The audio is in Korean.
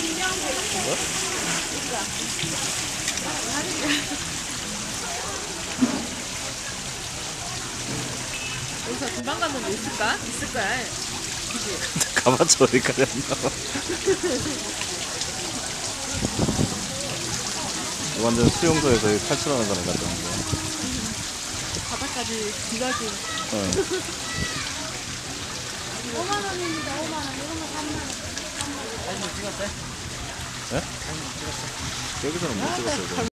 뭐? 여기서 금방 가는 데 있을까? 있을 거야. 그치? 가봤자 어디까지 안 나와. 완전 수용소에서 탈출하는 사람 같은 거. 바닥까지 기가진. 5만 원입니다. 5만 원. 이런 거 3만 원. 예? 여기서는 못 찍었어요.